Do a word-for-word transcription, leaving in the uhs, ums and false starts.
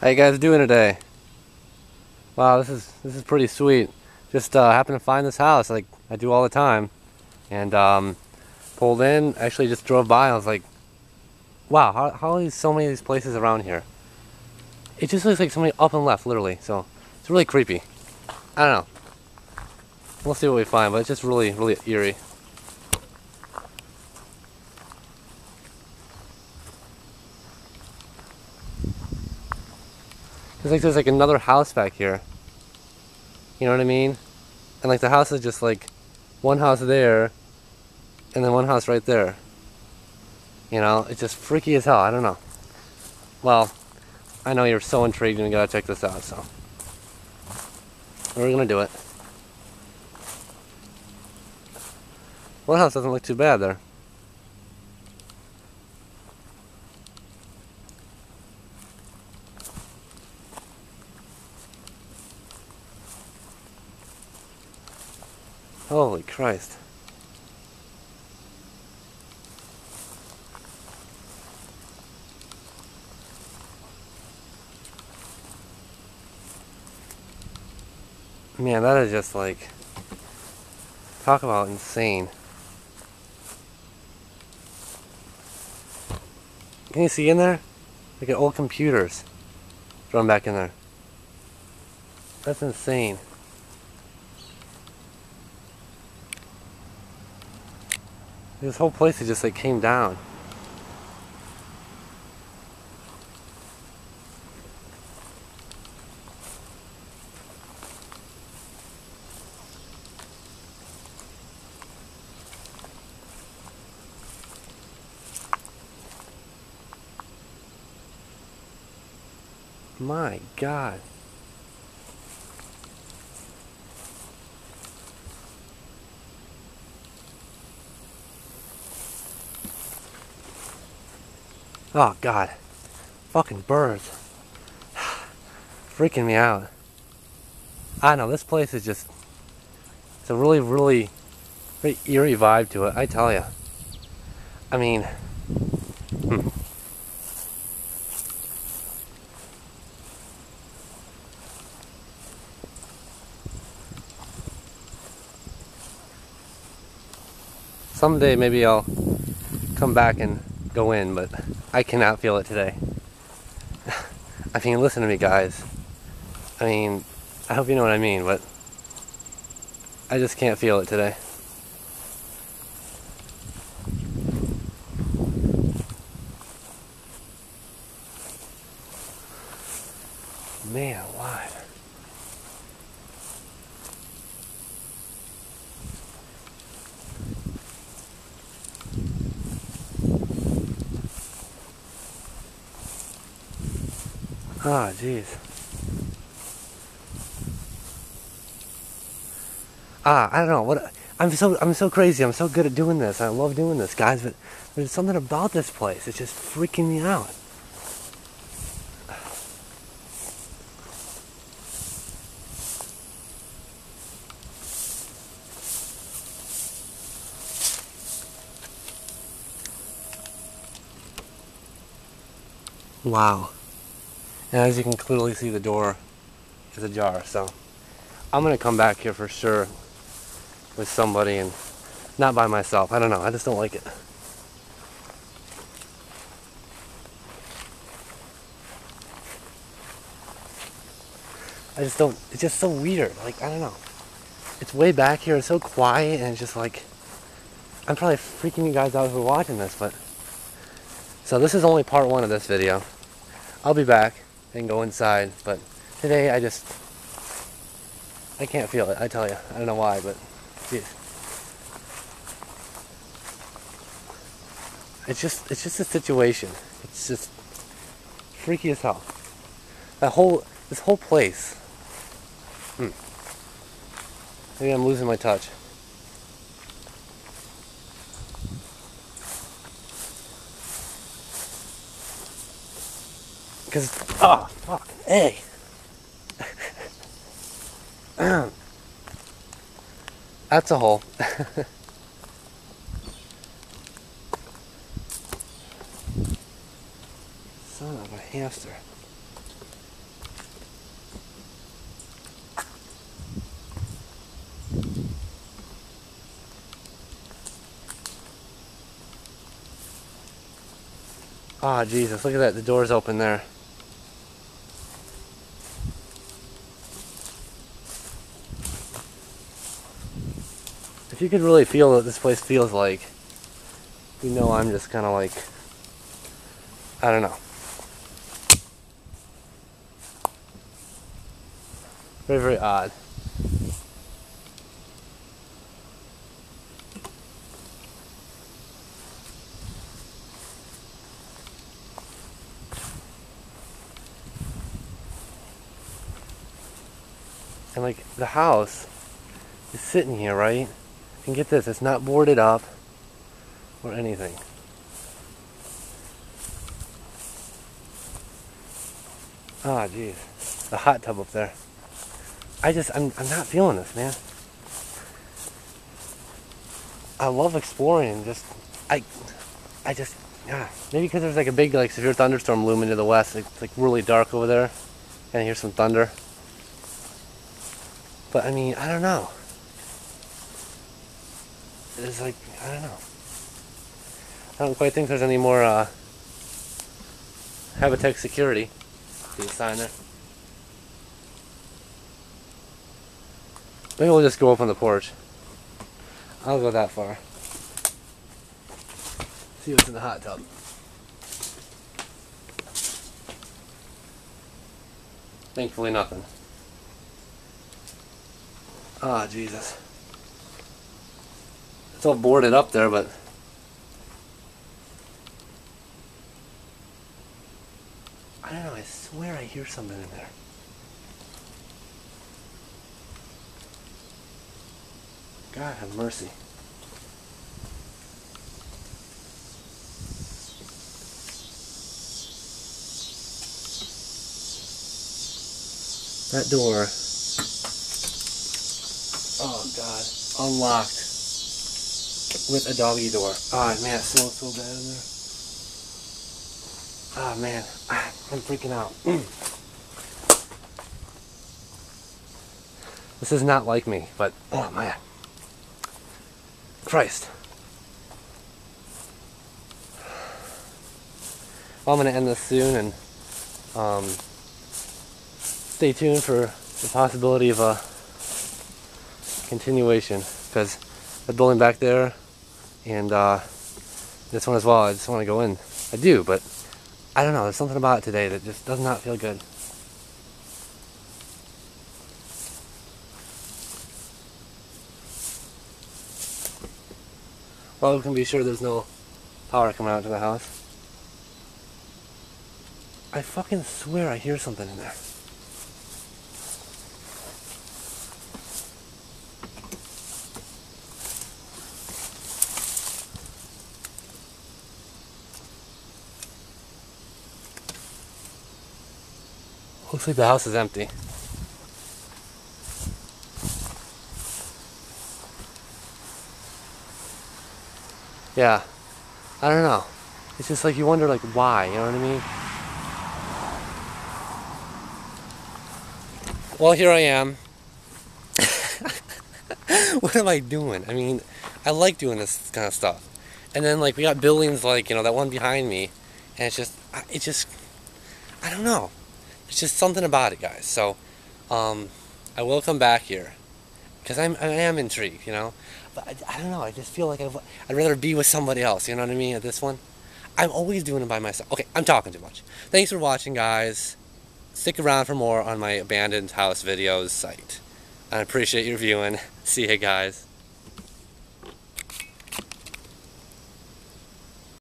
How you guys doing today? Wow, this is this is pretty sweet. Just uh, happened to find this house like I do all the time, and um, pulled in. Actually, just drove by. I was like, "Wow, how how are so many of these places around here?" It just looks like somebody up and left, literally. So it's really creepy. I don't know. We'll see what we find, but it's just really really eerie. It's like there's like another house back here. You know what I mean? And like the house is just like one house there and then one house right there. You know, it's just freaky as hell. I don't know. Well, I know you're so intrigued and you gotta check this out, so we're gonna do it. One house doesn't look too bad there. Holy Christ. Man, that is just like, talk about insane. Can you see in there? Look at old computers thrown back in there. That's insane. This whole place just like came down. My God. Oh God. Fucking birds. Freaking me out. I know, this place is just, it's a really, really, very eerie vibe to it, I tell ya. I mean, hmm. Someday maybe I'll come back and go in, but I cannot feel it today. I mean, listen to me, guys. I mean, I hope you know what I mean, but I just can't feel it today. Man, why? Ah, oh, jeez. Ah, I don't know what. I'm so I'm so crazy. I'm so good at doing this. I love doing this, guys. But there's something about this place. It's just freaking me out. Wow. And as you can clearly see, the door is ajar. So I'm gonna come back here for sure with somebody and not by myself. I don't know. I just don't like it. I just don't. It's just so weird. Like, I don't know. It's way back here. It's so quiet and it's just like, I'm probably freaking you guys out who are watching this, but so this is only part one of this video. I'll be back and go inside, but today I just I can't feel it. I tell you, I don't know why, but geez. It's just it's just a situation. It's just freaky as hell. That whole this whole place. Hmm. Maybe I'm losing my touch. Because, oh, fuck, hey. That's a hole. Son of a hamster. Ah, Jesus, look at that. The door's open there. If you could really feel what this place feels like, you know I'm just kind of like, I don't know. Very, very odd. And like, the house is sitting here, right? And get this, it's not boarded up or anything. Ah, jeez. The hot tub up there. I just, I'm, I'm not feeling this, man. I love exploring and just, I, I just, yeah. Maybe because there's like a big, like, severe thunderstorm looming to the west. It's like really dark over there. And I hear some thunder. But I mean, I don't know. It's like, I don't know. I don't quite think there's any more uh, Habitat security. See the sign there? Maybe we'll just go up on the porch. I'll go that far. See what's in the hot tub. Thankfully nothing. Ah, Jesus. It's all boarded up there, but I don't know, I swear I hear something in there. God have mercy. That door, oh God, unlocked with a doggy door. Oh man, it smells so bad in there. Oh man, I'm freaking out. This is not like me, but oh man. Christ. Well, I'm going to end this soon, and um, stay tuned for the possibility of a continuation, because the building back there and uh, this one as well, I just want to go in. I do, but I don't know, there's something about it today that just does not feel good. Well, we can be sure there's no power coming out to the house. I fucking swear I hear something in there. Looks like the house is empty. Yeah, I don't know. It's just like you wonder, like, why, you know what I mean? Well, here I am. What am I doing? I mean, I like doing this kind of stuff. And then, like, we got buildings like, you know, that one behind me. And it's just, it's just, I don't know. It's just something about it, guys. So, um, I will come back here. Because I'm, I am intrigued, you know? But I, I don't know, I just feel like I've, I'd rather be with somebody else, you know what I mean, at this one? I'm always doing it by myself. Okay, I'm talking too much. Thanks for watching, guys. Stick around for more on my abandoned house videos site. I appreciate your viewing. See you guys.